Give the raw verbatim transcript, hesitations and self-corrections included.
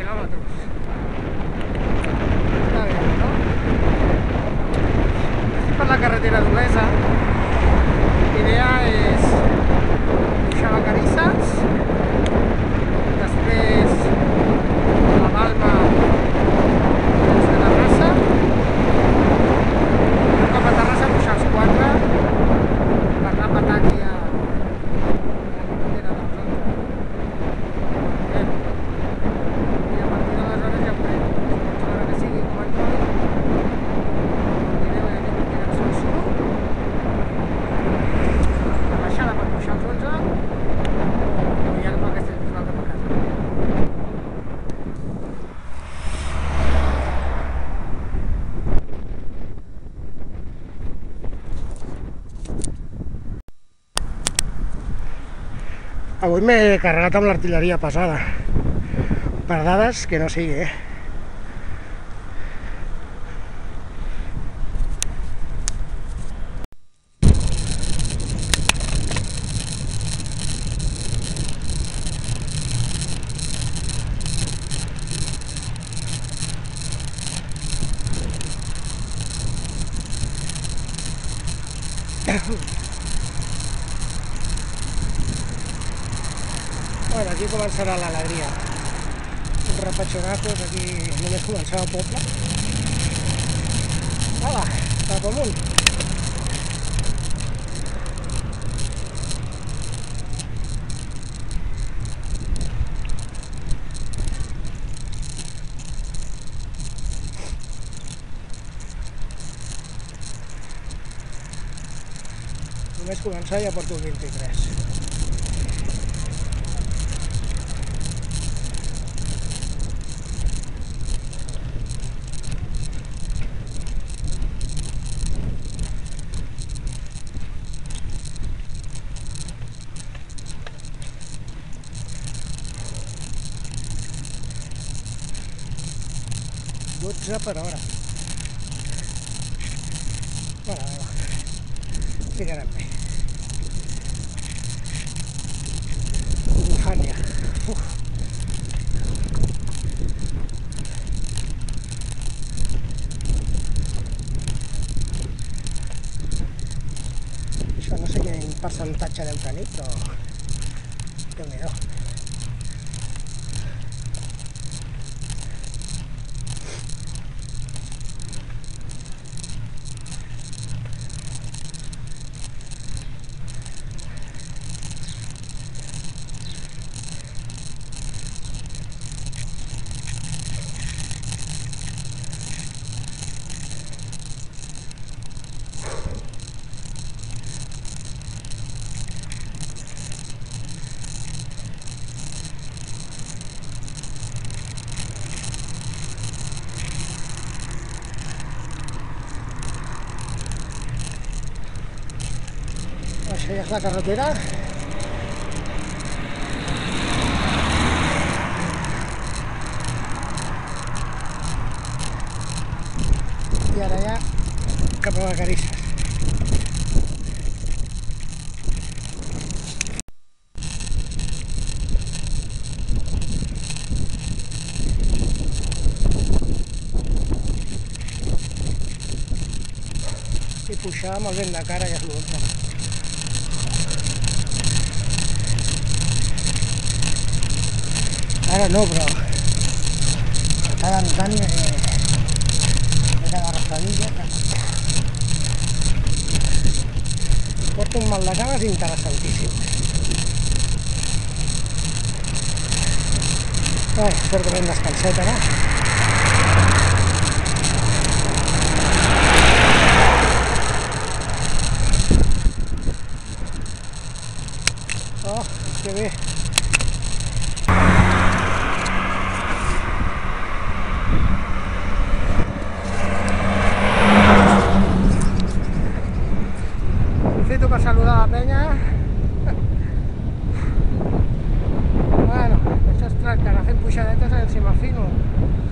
kilómetros. Está bien, ¿no? Estic per la carretera d'Olesa. L'idea és pujar a Vacarisses, després a la Balma des de Terrassa, un cop a Terrassa pujar els quatre per anar a petar aquí a la carretera dels onze. I a partir d'aleshores ja veurem, segons l'hora que sigui com en tot, anirem a direcció al sud, la baixada per pujar els onze i ja cap a Castellbisbal cap a casa. Avui m'he carregat amb l'artilleria pesada, per dades que no sigui, eh? Bueno, aquí començarà l'alegria. Un repatxonacos, aquí només començava el poble. Hola, cap amunt. Només començar ja porto el vint-i-tres. dotze per hora. Bueno, sí que anem bé. Bufània. Uf. Això no sé quin percentatge deu tenir, però déu-n'hi-do. Això ja és la carretera. I ara ja cap a Vacarisses. I pujar amb el vent de cara ja és l'últim. Ara no, però de tant en tant he d'agafar fadilla. Porto un mal de cames interessantíssim. Ai, espero que ben descanset ara. Oh, que bé. Aprofito per saludar la penya. Bueno, això es tracta, anar fent puixadetes a veure si m'afino.